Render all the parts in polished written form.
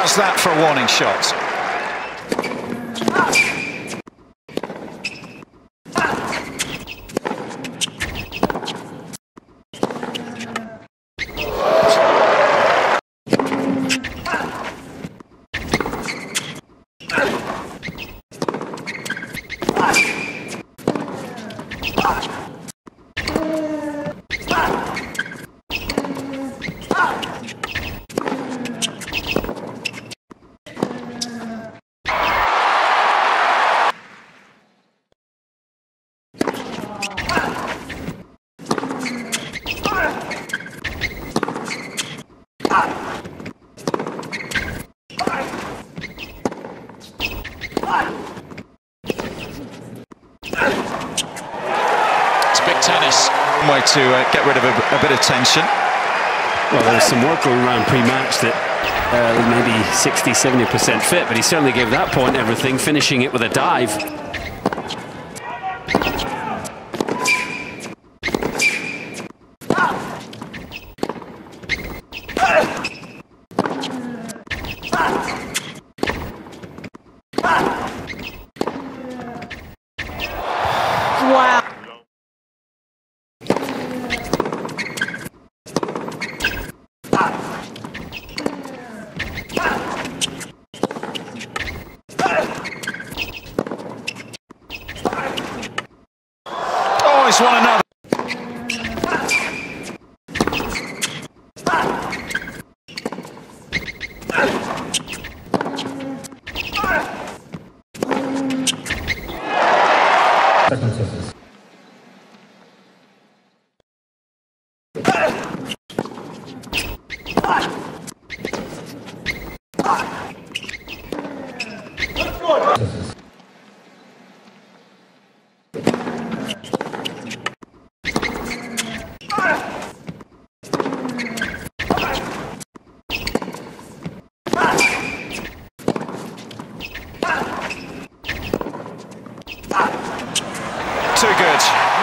How's that for a warning shot? It's big tennis. One way to get rid of a bit of tension. Well, there was some work going around pre-match that maybe 60–70% fit, but he certainly gave that point everything, finishing it with a dive. Wow. Always one another. Circumstances. Too good.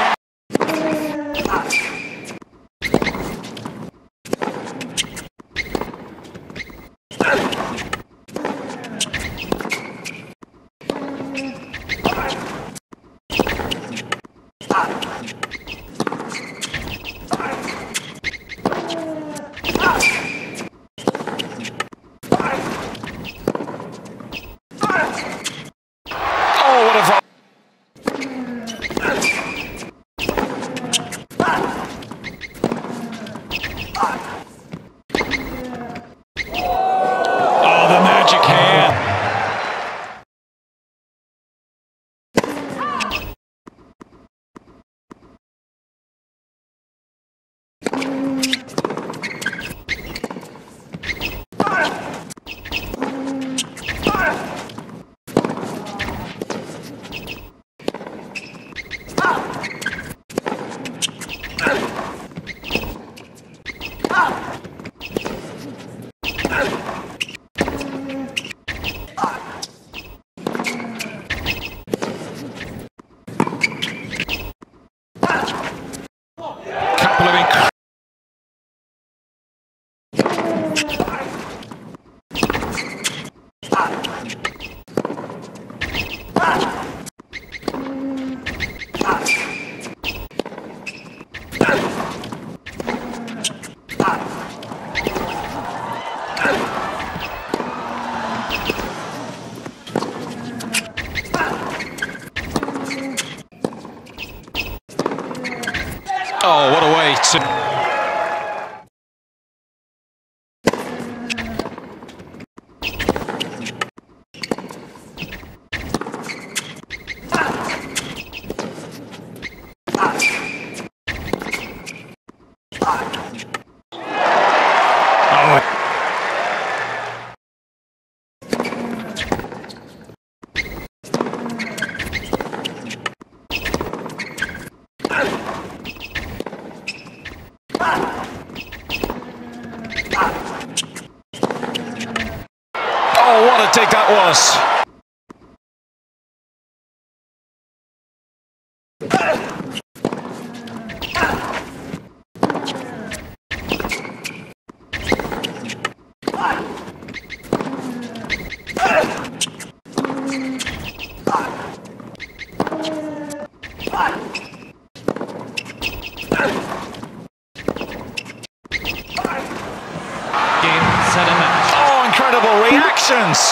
Oh, what a volley. Oh, the magic hand. Couple of Oh, what a way to... Oh, what a dig that was. Congratulations!